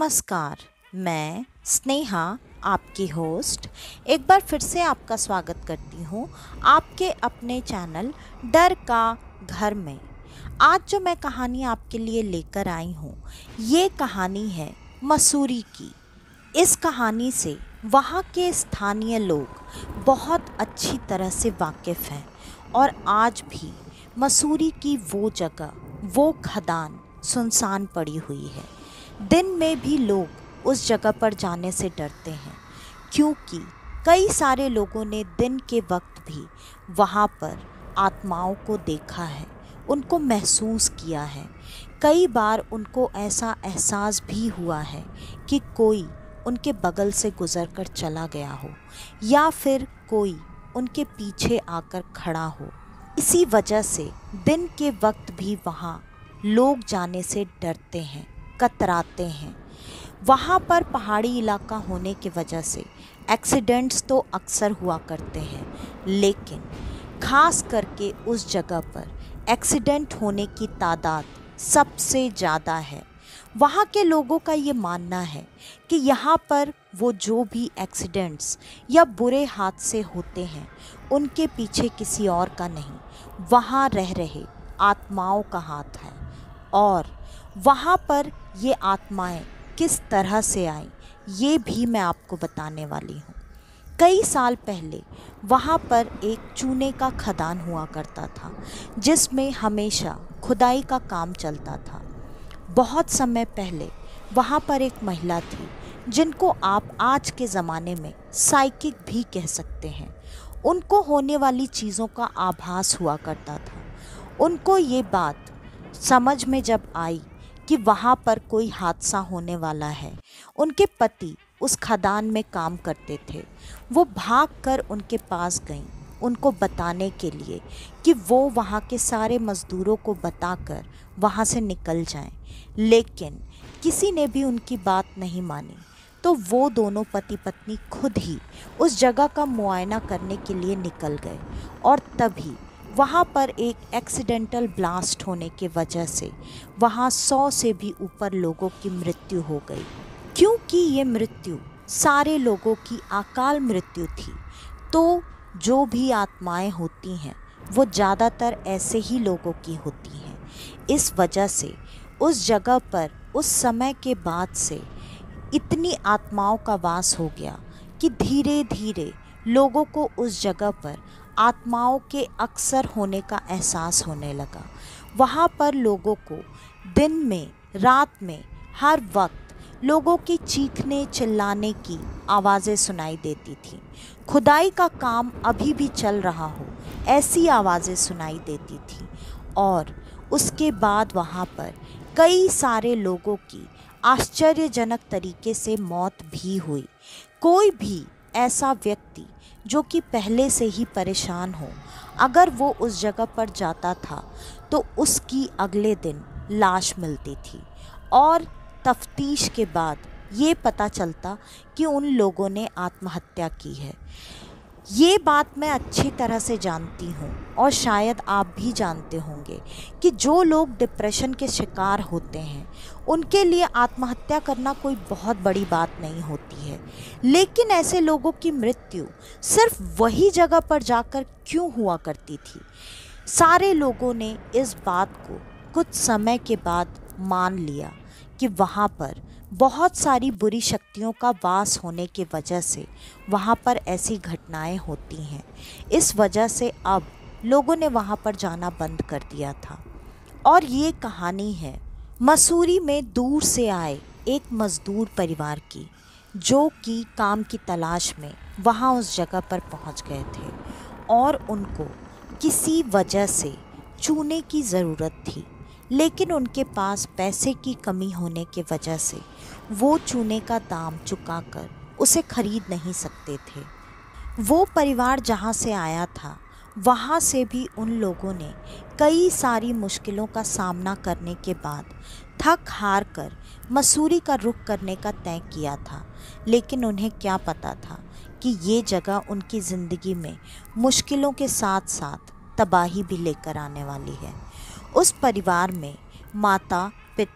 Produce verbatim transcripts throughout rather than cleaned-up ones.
नमस्कार। मैं स्नेहा, आपकी होस्ट, एक बार फिर से आपका स्वागत करती हूँ आपके अपने चैनल डर का घर में। आज जो मैं कहानी आपके लिए लेकर आई हूँ, ये कहानी है मसूरी की। इस कहानी से वहाँ के स्थानीय लोग बहुत अच्छी तरह से वाकिफ़ हैं और आज भी मसूरी की वो जगह, वो खदान सुनसान पड़ी हुई है। दिन में भी लोग उस जगह पर जाने से डरते हैं, क्योंकि कई सारे लोगों ने दिन के वक्त भी वहाँ पर आत्माओं को देखा है, उनको महसूस किया है। कई बार उनको ऐसा एहसास भी हुआ है कि कोई उनके बगल से गुज़र कर चला गया हो या फिर कोई उनके पीछे आकर खड़ा हो। इसी वजह से दिन के वक्त भी वहाँ लोग जाने से डरते हैं, कतराते हैं। वहाँ पर पहाड़ी इलाका होने की वजह से एक्सीडेंट्स तो अक्सर हुआ करते हैं, लेकिन ख़ास करके उस जगह पर एक्सीडेंट होने की तादाद सबसे ज़्यादा है। वहाँ के लोगों का ये मानना है कि यहाँ पर वो जो भी एक्सीडेंट्स या बुरे हादसे होते हैं, उनके पीछे किसी और का नहीं, वहाँ रह रहे आत्माओं का हाथ है। और वहाँ पर ये आत्माएं किस तरह से आईं, ये भी मैं आपको बताने वाली हूँ। कई साल पहले वहाँ पर एक चूने का खदान हुआ करता था, जिसमें हमेशा खुदाई का काम चलता था। बहुत समय पहले वहाँ पर एक महिला थी, जिनको आप आज के ज़माने में साइकिक भी कह सकते हैं। उनको होने वाली चीज़ों का आभास हुआ करता था। उनको ये बात समझ में जब आई कि वहाँ पर कोई हादसा होने वाला है, उनके पति उस खदान में काम करते थे। वो भागकर उनके पास गईं, उनको बताने के लिए कि वो वहाँ के सारे मज़दूरों को बताकर वहाँ से निकल जाएं। लेकिन किसी ने भी उनकी बात नहीं मानी, तो वो दोनों पति पत्नी खुद ही उस जगह का मुआयना करने के लिए निकल गए। और तभी वहाँ पर एक एक्सीडेंटल ब्लास्ट होने की वजह से वहाँ सौ से भी ऊपर लोगों की मृत्यु हो गई। क्योंकि ये मृत्यु सारे लोगों की अकाल मृत्यु थी, तो जो भी आत्माएं होती हैं वो ज़्यादातर ऐसे ही लोगों की होती हैं। इस वजह से उस जगह पर उस समय के बाद से इतनी आत्माओं का वास हो गया कि धीरे धीरे लोगों को उस जगह पर आत्माओं के अक्सर होने का एहसास होने लगा। वहाँ पर लोगों को दिन में, रात में, हर वक्त लोगों की चीखने चिल्लाने की आवाज़ें सुनाई देती थीं। खुदाई का काम अभी भी चल रहा हो, ऐसी आवाज़ें सुनाई देती थीं। और उसके बाद वहाँ पर कई सारे लोगों की आश्चर्यजनक तरीके से मौत भी हुई। कोई भी ऐसा व्यक्ति जो कि पहले से ही परेशान हो, अगर वो उस जगह पर जाता था तो उसकी अगले दिन लाश मिलती थी। और तफ्तीश के बाद ये पता चलता कि उन लोगों ने आत्महत्या की है। ये बात मैं अच्छी तरह से जानती हूँ और शायद आप भी जानते होंगे कि जो लोग डिप्रेशन के शिकार होते हैं, उनके लिए आत्महत्या करना कोई बहुत बड़ी बात नहीं होती है। लेकिन ऐसे लोगों की मृत्यु सिर्फ वही जगह पर जाकर क्यों हुआ करती थी? सारे लोगों ने इस बात को कुछ समय के बाद मान लिया कि वहाँ पर बहुत सारी बुरी शक्तियों का वास होने की वजह से वहाँ पर ऐसी घटनाएं होती हैं। इस वजह से अब लोगों ने वहाँ पर जाना बंद कर दिया था। और ये कहानी है मसूरी में दूर से आए एक मज़दूर परिवार की, जो कि काम की तलाश में वहाँ उस जगह पर पहुँच गए थे और उनको किसी वजह से चूने की ज़रूरत थी। लेकिन उनके पास पैसे की कमी होने की वजह से वो चूने का दाम चुकाकर उसे खरीद नहीं सकते थे। वो परिवार जहाँ से आया था, वहाँ से भी उन लोगों ने कई सारी मुश्किलों का सामना करने के बाद थक हार कर मसूरी का रुख करने का तय किया था। लेकिन उन्हें क्या पता था कि ये जगह उनकी ज़िंदगी में मुश्किलों के साथ साथ तबाही भी लेकर आने वाली है। उस परिवार में माता, पिता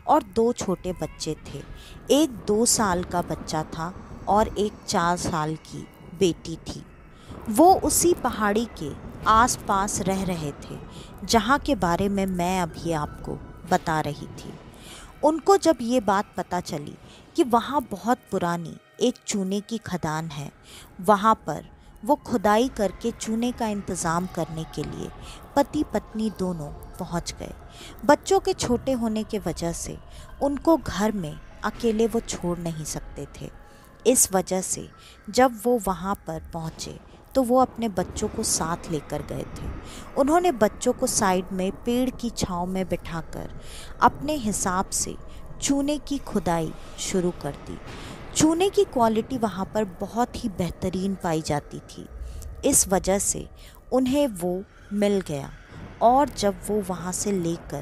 और दो छोटे बच्चे थे। एक दो साल का बच्चा था और एक चार साल की बेटी थी। वो उसी पहाड़ी के आसपास रह रहे थे जहाँ के बारे में मैं अभी आपको बता रही थी। उनको जब ये बात पता चली कि वहाँ बहुत पुरानी एक चूने की खदान है, वहाँ पर वो खुदाई करके चूने का इंतज़ाम करने के लिए पति पत्नी दोनों पहुँच गए। बच्चों के छोटे होने के वजह से उनको घर में अकेले वो छोड़ नहीं सकते थे। इस वजह से जब वो वहाँ पर पहुँचे तो वो अपने बच्चों को साथ लेकर गए थे। उन्होंने बच्चों को साइड में पेड़ की छांव में बिठाकर अपने हिसाब से चूने की खुदाई शुरू कर दी। चूने की क्वालिटी वहाँ पर बहुत ही बेहतरीन पाई जाती थी। इस वजह से उन्हें वो मिल गया और जब वो वहाँ से लेकर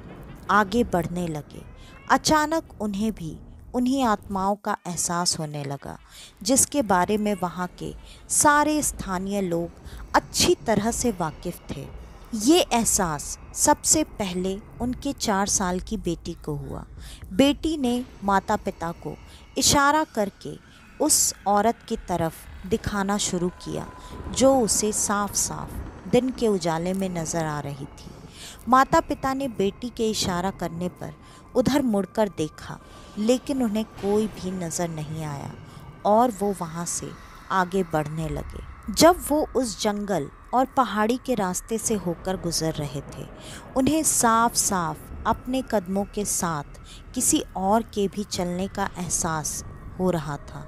आगे बढ़ने लगे, अचानक उन्हें भी उन्हीं आत्माओं का एहसास होने लगा जिसके बारे में वहाँ के सारे स्थानीय लोग अच्छी तरह से वाकिफ़ थे। ये एहसास सबसे पहले उनके चार साल की बेटी को हुआ। बेटी ने माता पिता को इशारा करके उस औरत की तरफ दिखाना शुरू किया जो उसे साफ साफ दिन के उजाले में नज़र आ रही थी। माता पिता ने बेटी के इशारा करने पर उधर मुड़कर देखा, लेकिन उन्हें कोई भी नज़र नहीं आया और वो वहाँ से आगे बढ़ने लगे। जब वो उस जंगल और पहाड़ी के रास्ते से होकर गुजर रहे थे, उन्हें साफ साफ अपने कदमों के साथ किसी और के भी चलने का एहसास हो रहा था।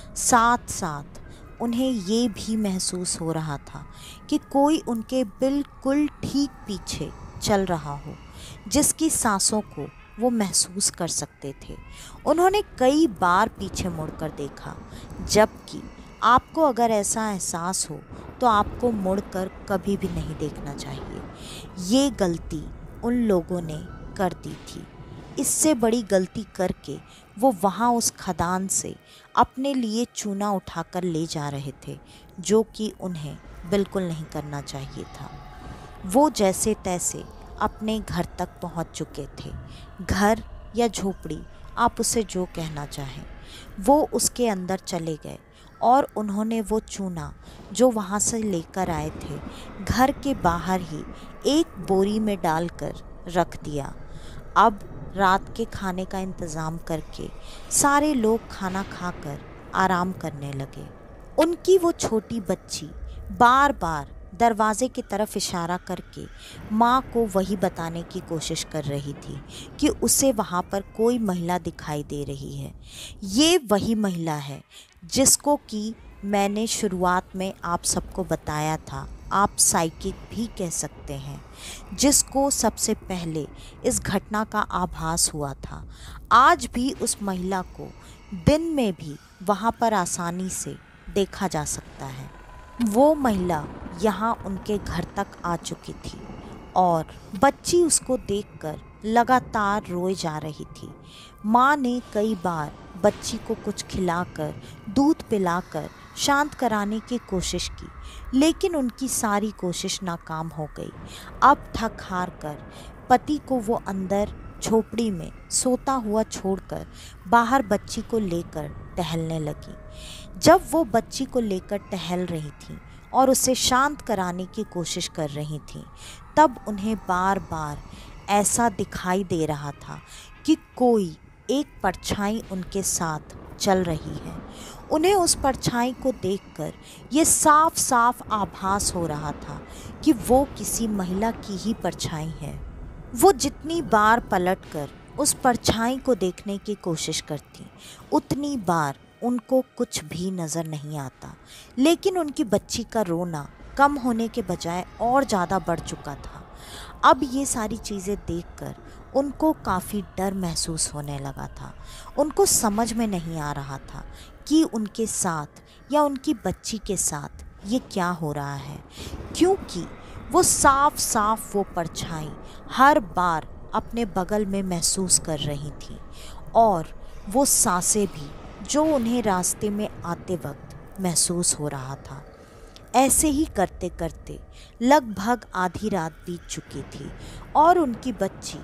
साथ साथ उन्हें ये भी महसूस हो रहा था कि कोई उनके बिल्कुल ठीक पीछे चल रहा हो, जिसकी सांसों को वो महसूस कर सकते थे। उन्होंने कई बार पीछे मुड़कर देखा, जबकि आपको अगर ऐसा एहसास हो तो आपको मुड़कर कभी भी नहीं देखना चाहिए। ये गलती उन लोगों ने कर दी थी। इससे बड़ी गलती करके वो वहाँ उस खदान से अपने लिए चूना उठाकर ले जा रहे थे, जो कि उन्हें बिल्कुल नहीं करना चाहिए था। वो जैसे तैसे अपने घर तक पहुंच चुके थे। घर या झोपड़ी, आप उसे जो कहना चाहें। वो उसके अंदर चले गए और उन्होंने वो चूना जो वहाँ से लेकर आए थे घर के बाहर ही एक बोरी में डालकर रख दिया। अब रात के खाने का इंतज़ाम करके सारे लोग खाना खाकर आराम करने लगे। उनकी वो छोटी बच्ची बार बार दरवाजे की तरफ इशारा करके माँ को वही बताने की कोशिश कर रही थी कि उसे वहाँ पर कोई महिला दिखाई दे रही है। ये वही महिला है जिसको कि मैंने शुरुआत में आप सबको बताया था, आप साइकिक भी कह सकते हैं, जिसको सबसे पहले इस घटना का आभास हुआ था। आज भी उस महिला को दिन में भी वहाँ पर आसानी से देखा जा सकता है। वो महिला यहाँ उनके घर तक आ चुकी थी और बच्ची उसको देखकर लगातार रोए जा रही थी। माँ ने कई बार बच्ची को कुछ खिलाकर, दूध पिलाकर शांत कराने की कोशिश की, लेकिन उनकी सारी कोशिश नाकाम हो गई। अब थक हार कर पति को वो अंदर झोपड़ी में सोता हुआ छोड़कर बाहर बच्ची को लेकर टहलने लगी। जब वो बच्ची को लेकर टहल रही थी और उसे शांत कराने की कोशिश कर रही थी, तब उन्हें बार बार ऐसा दिखाई दे रहा था कि कोई एक परछाई उनके साथ चल रही है। उन्हें उस परछाई को देखकर ये साफ साफ आभास हो रहा था कि वो किसी महिला की ही परछाई है। वो जितनी बार पलटकर उस परछाई को देखने की कोशिश करती, उतनी बार उनको कुछ भी नज़र नहीं आता, लेकिन उनकी बच्ची का रोना कम होने के बजाय और ज़्यादा बढ़ चुका था। अब ये सारी चीज़ें देखकर उनको काफ़ी डर महसूस होने लगा था। उनको समझ में नहीं आ रहा था कि उनके साथ या उनकी बच्ची के साथ ये क्या हो रहा है, क्योंकि वो साफ साफ वो परछाई हर बार अपने बगल में महसूस कर रही थी और वो सांसें भी जो उन्हें रास्ते में आते वक्त महसूस हो रहा था। ऐसे ही करते करते लगभग आधी रात बीत चुकी थी और उनकी बच्ची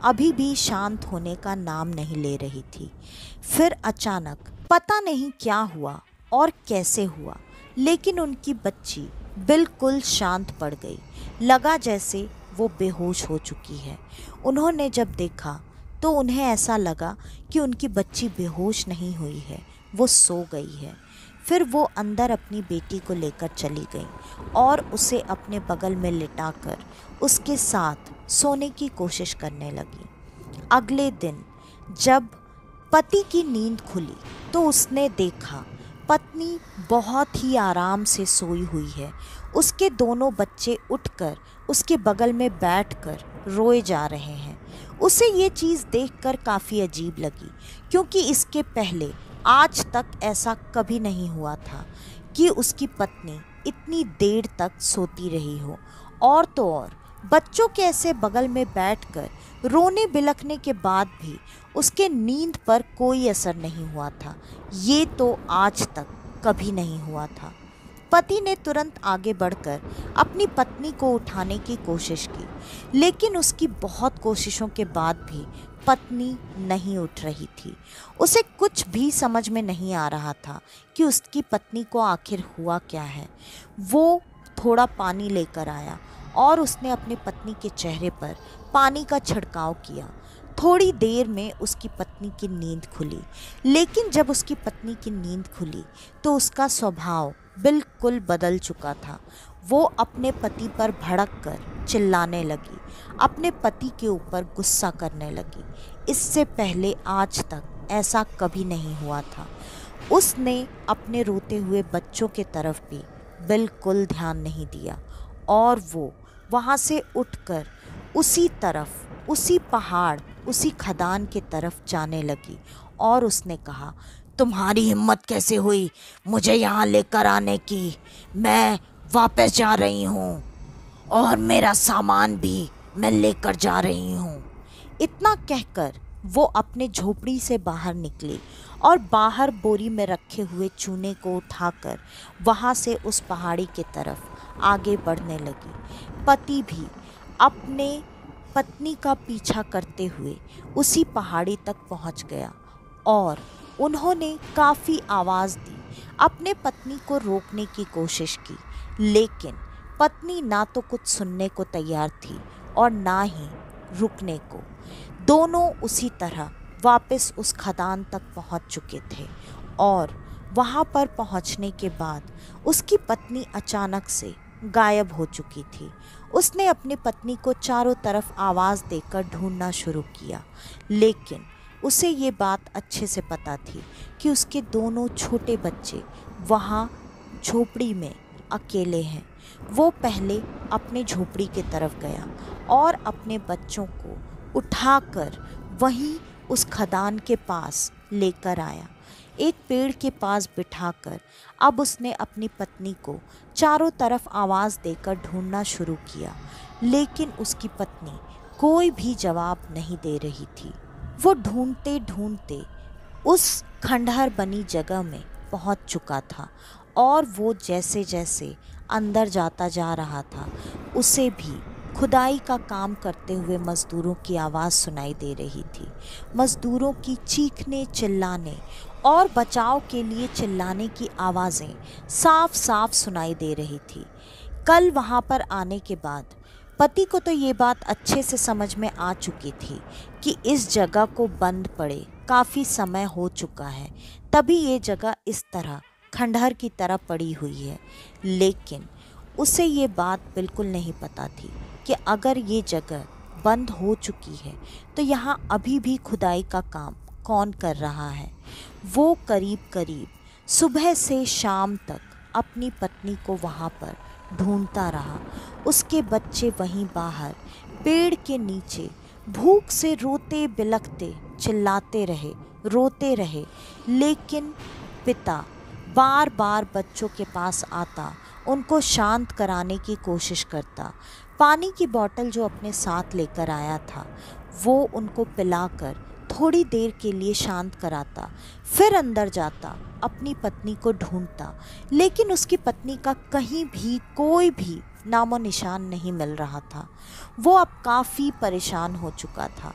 अभी भी शांत होने का नाम नहीं ले रही थी। फिर अचानक पता नहीं क्या हुआ और कैसे हुआ, लेकिन उनकी बच्ची बिल्कुल शांत पड़ गई। लगा जैसे वो बेहोश हो चुकी है। उन्होंने जब देखा तो उन्हें ऐसा लगा कि उनकी बच्ची बेहोश नहीं हुई है, वो सो गई है। फिर वो अंदर अपनी बेटी को लेकर चली गई और उसे अपने बगल में लिटाकर उसके साथ सोने की कोशिश करने लगी। अगले दिन जब पति की नींद खुली तो उसने देखा पत्नी बहुत ही आराम से सोई हुई है। उसके दोनों बच्चे उठकर उसके बगल में बैठकर रोए जा रहे हैं। उसे ये चीज़ देखकर काफ़ी अजीब लगी, क्योंकि इसके पहले आज तक ऐसा कभी नहीं हुआ था कि उसकी पत्नी इतनी देर तक सोती रही हो। और तो और बच्चों के ऐसे बगल में बैठकर रोने बिलखने के बाद भी उसके नींद पर कोई असर नहीं हुआ था। ये तो आज तक कभी नहीं हुआ था। पति ने तुरंत आगे बढ़कर अपनी पत्नी को उठाने की कोशिश की, लेकिन उसकी बहुत कोशिशों के बाद भी पत्नी नहीं उठ रही थी। उसे कुछ भी समझ में नहीं आ रहा था कि उसकी पत्नी को आखिर हुआ क्या है। वो थोड़ा पानी लेकर आया और उसने अपनी पत्नी के चेहरे पर पानी का छिड़काव किया। थोड़ी देर में उसकी पत्नी की नींद खुली, लेकिन जब उसकी पत्नी की नींद खुली तो उसका स्वभाव बिल्कुल बदल चुका था। वो अपने पति पर भड़क कर चिल्लाने लगी, अपने पति के ऊपर गुस्सा करने लगी। इससे पहले आज तक ऐसा कभी नहीं हुआ था। उसने अपने रोते हुए बच्चों के तरफ भी बिल्कुल ध्यान नहीं दिया और वो वहाँ से उठकर उसी तरफ, उसी पहाड़, उसी खदान के तरफ जाने लगी और उसने कहा, तुम्हारी हिम्मत कैसे हुई मुझे यहाँ लेकर आने की? मैं वापस जा रही हूँ और मेरा सामान भी मैं लेकर जा रही हूँ। इतना कहकर वो अपने झोपड़ी से बाहर निकली और बाहर बोरी में रखे हुए चूने को उठाकर वहाँ से उस पहाड़ी की तरफ आगे बढ़ने लगी। पति भी अपने पत्नी का पीछा करते हुए उसी पहाड़ी तक पहुँच गया और उन्होंने काफ़ी आवाज़ दी, अपने पत्नी को रोकने की कोशिश की, लेकिन पत्नी ना तो कुछ सुनने को तैयार थी और ना ही रुकने को। दोनों उसी तरह वापस उस खदान तक पहुंच चुके थे और वहां पर पहुंचने के बाद उसकी पत्नी अचानक से गायब हो चुकी थी। उसने अपनी पत्नी को चारों तरफ आवाज़ देकर ढूंढना शुरू किया, लेकिन उसे ये बात अच्छे से पता थी कि उसके दोनों छोटे बच्चे वहाँ झोपड़ी में अकेले हैं। वो पहले अपने झोपड़ी की तरफ गया और अपने बच्चों को उठाकर वहीं उस खदान के पास लेकर आया। एक पेड़ के पास बिठाकर अब उसने अपनी पत्नी को चारों तरफ आवाज़ देकर ढूंढना शुरू किया, लेकिन उसकी पत्नी कोई भी जवाब नहीं दे रही थी। वो ढूंढते ढूंढते उस खंडहर बनी जगह में पहुंच चुका था और वो जैसे जैसे अंदर जाता जा रहा था उसे भी खुदाई का काम करते हुए मज़दूरों की आवाज़ सुनाई दे रही थी। मज़दूरों की चीखने, चिल्लाने और बचाव के लिए चिल्लाने की आवाज़ें साफ साफ सुनाई दे रही थी। कल वहाँ पर आने के बाद पति को तो ये बात अच्छे से समझ में आ चुकी थी कि इस जगह को बंद पड़े काफ़ी समय हो चुका है, तभी ये जगह इस तरह खंडहर की तरह पड़ी हुई है। लेकिन उसे ये बात बिल्कुल नहीं पता थी कि अगर ये जगह बंद हो चुकी है तो यहाँ अभी भी खुदाई का काम कौन कर रहा है। वो करीब करीब सुबह से शाम तक अपनी पत्नी को वहाँ पर ढूंढता रहा। उसके बच्चे वहीं बाहर पेड़ के नीचे भूख से रोते बिलखते चिल्लाते रहे, रोते रहे, लेकिन पिता बार बार बच्चों के पास आता, उनको शांत कराने की कोशिश करता। पानी की बोतल जो अपने साथ लेकर आया था वो उनको पिलाकर थोड़ी देर के लिए शांत कराता, फिर अंदर जाता, अपनी पत्नी को ढूंढता, लेकिन उसकी पत्नी का कहीं भी कोई भी नामो निशान नहीं मिल रहा था। वो अब काफ़ी परेशान हो चुका था।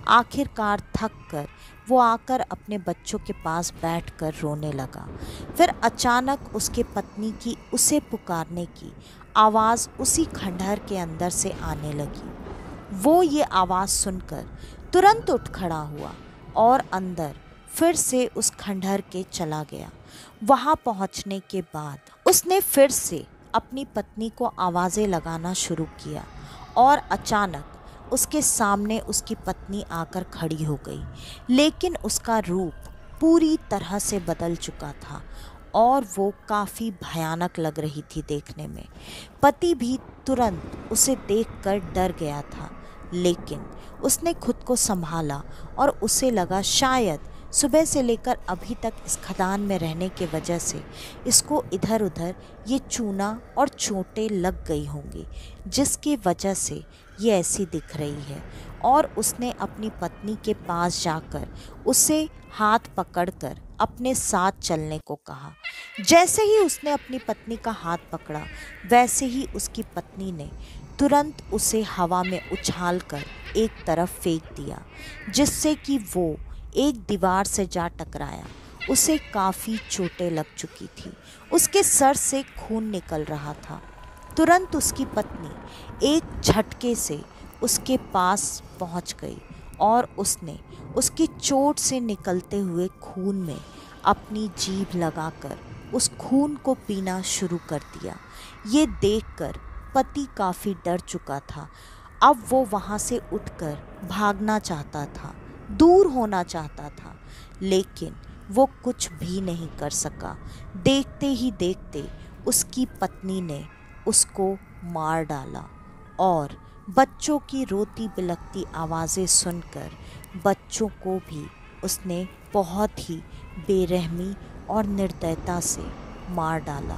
आखिरकार थक कर वो आकर अपने बच्चों के पास बैठकर रोने लगा। फिर अचानक उसके पत्नी की उसे पुकारने की आवाज़ उसी खंडहर के अंदर से आने लगी। वो ये आवाज़ सुनकर तुरंत उठ खड़ा हुआ और अंदर फिर से उस खंडहर के चला गया। वहाँ पहुँचने के बाद उसने फिर से अपनी पत्नी को आवाज़ें लगाना शुरू किया और अचानक उसके सामने उसकी पत्नी आकर खड़ी हो गई, लेकिन उसका रूप पूरी तरह से बदल चुका था और वो काफ़ी भयानक लग रही थी देखने में। पति भी तुरंत उसे देखकर डर गया था, लेकिन उसने खुद को संभाला और उसे लगा शायद सुबह से लेकर अभी तक इस खदान में रहने के वजह से इसको इधर उधर ये चूना और चोटें लग गई होंगी, जिसकी वजह से ये ऐसी दिख रही है। और उसने अपनी पत्नी के पास जाकर उसे हाथ पकड़कर अपने साथ चलने को कहा। जैसे ही उसने अपनी पत्नी का हाथ पकड़ा, वैसे ही उसकी पत्नी ने तुरंत उसे हवा में उछालकर एक तरफ फेंक दिया, जिससे कि वो एक दीवार से जा टकराया। उसे काफ़ी चोटें लग चुकी थी, उसके सर से खून निकल रहा था। तुरंत उसकी पत्नी एक झटके से उसके पास पहुंच गई और उसने उसकी चोट से निकलते हुए खून में अपनी जीभ लगाकर उस खून को पीना शुरू कर दिया। ये देखकर पति काफ़ी डर चुका था। अब वो वहाँ से उठकर भागना चाहता था, दूर होना चाहता था, लेकिन वो कुछ भी नहीं कर सका। देखते ही देखते उसकी पत्नी ने उसको मार डाला और बच्चों की रोती बिलखती आवाज़ें सुनकर बच्चों को भी उसने बहुत ही बेरहमी और निर्दयता से मार डाला।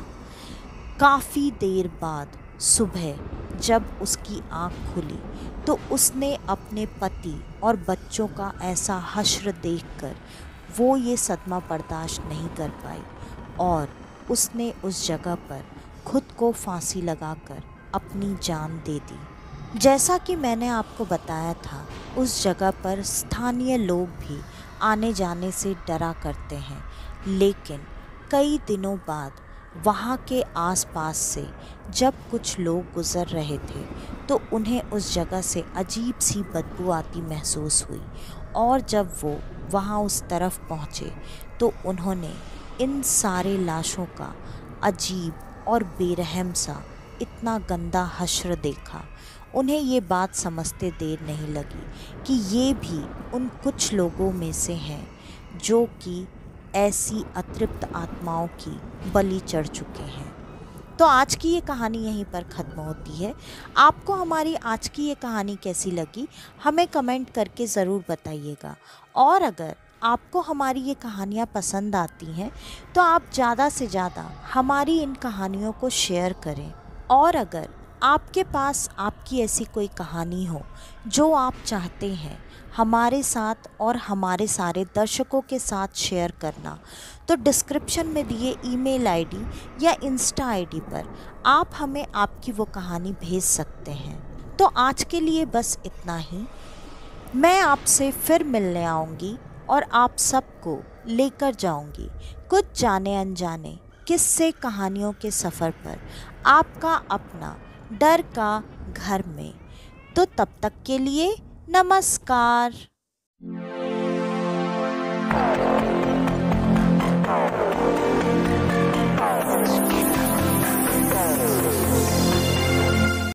काफ़ी देर बाद सुबह जब उसकी आँख खुली तो उसने अपने पति और बच्चों का ऐसा हश्र देखकर वो ये सदमा बर्दाश्त नहीं कर पाई और उसने उस जगह पर खुद को फांसी लगाकर अपनी जान दे दी। जैसा कि मैंने आपको बताया था, उस जगह पर स्थानीय लोग भी आने जाने से डरा करते हैं, लेकिन कई दिनों बाद वहाँ के आसपास से जब कुछ लोग गुज़र रहे थे तो उन्हें उस जगह से अजीब सी बदबू आती महसूस हुई और जब वो वहाँ उस तरफ पहुँचे तो उन्होंने इन सारे लाशों का अजीब और बेरहम सा इतना गंदा हश्र देखा। उन्हें ये बात समझते देर नहीं लगी कि ये भी उन कुछ लोगों में से हैं जो कि ऐसी अतृप्त आत्माओं की बलि चढ़ चुके हैं। तो आज की ये कहानी यहीं पर ख़त्म होती है। आपको हमारी आज की ये कहानी कैसी लगी हमें कमेंट करके ज़रूर बताइएगा। और अगर आपको हमारी ये कहानियाँ पसंद आती हैं तो आप ज़्यादा से ज़्यादा हमारी इन कहानियों को शेयर करें। और अगर आपके पास आपकी ऐसी कोई कहानी हो जो आप चाहते हैं हमारे साथ और हमारे सारे दर्शकों के साथ शेयर करना, तो डिस्क्रिप्शन में दिए ईमेल आईडी या इंस्टा आईडी पर आप हमें आपकी वो कहानी भेज सकते हैं। तो आज के लिए बस इतना ही। मैं आपसे फिर मिलने आऊँगी और आप सबको लेकर जाऊँगी कुछ जाने अनजाने किस्से कहानियों के सफ़र पर, आपका अपना डर का घर में। तो तब तक के लिए नमस्कार।